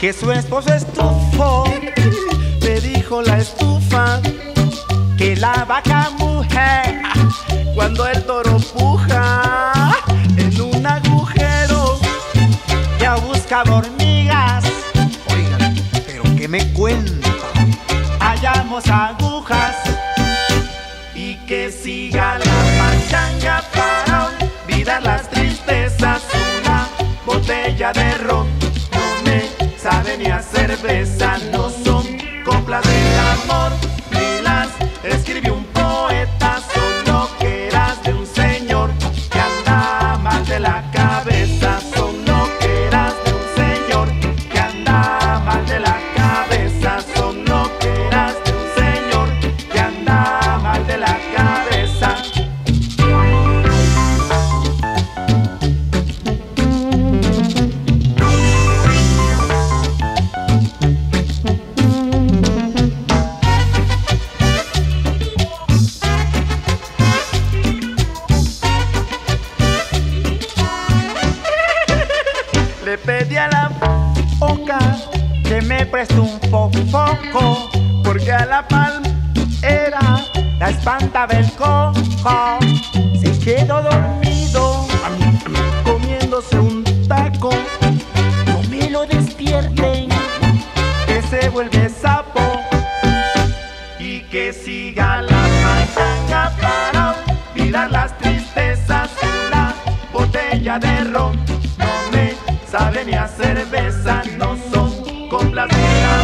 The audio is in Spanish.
que su esposo estufó. Le dijo la estufa que la vaca mujer cuando el toro puja en un agujero ya buscaba hormigas. Oigan, pero ¿qué me cuenta? Hallamos agujas y que siga la pachanga para olvidar las tristezas. Una botella de ron no me sabe ni a cerveza. No son coplas del amor ni las escribió un poeta. Son loqueras de un señor que anda mal de la cabeza. Son loqueras de un señor que anda mal de la cabeza. Son loqueras de un señor que anda mal de la cabeza. Le pedí a la foca que me preste un foco, porque a la palmera la espantaba el cojo. Se quedó dormido comiéndose un taco. No me lo despierten, que se vuelve sapo. Y que siga la pachanga para olvidar las tristezas. Una botella de ron no me sabe ni a cerveza. No son coplas de amor